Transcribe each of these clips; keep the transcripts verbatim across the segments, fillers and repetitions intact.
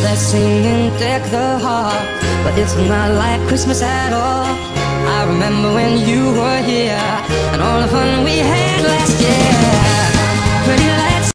They're singing Deck the Hall, but it's not like Christmas at all. I remember when you were here and all the fun we had last year. Pretty lights.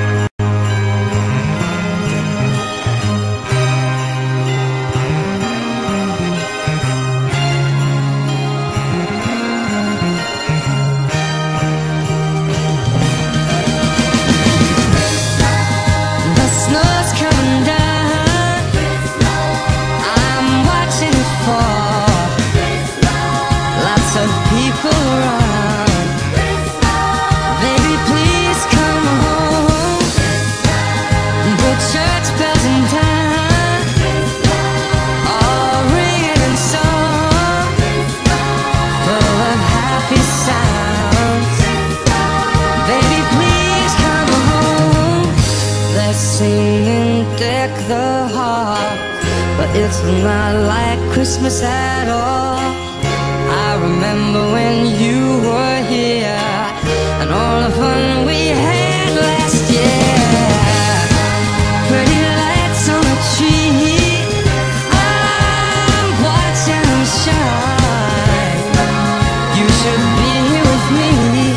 The snow's coming down. I'm watching it fall. Lots of people around. Baby, please come home. The church bells in town, all ringing in song, full of happy sounds. Baby, please come home. They're singing Deck the Hall, but it's not like Christmas at all. I remember when you were here and all the fun we had last year. Pretty lights on the tree, I'm watching them shine. You should be here with me.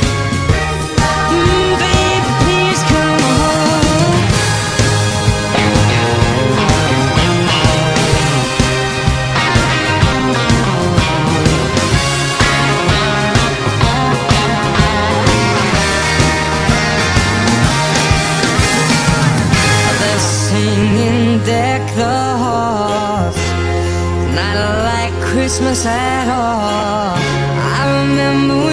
Mm, baby, please come home. They're singing Deck the Halls, not like Christmas at all. I remember when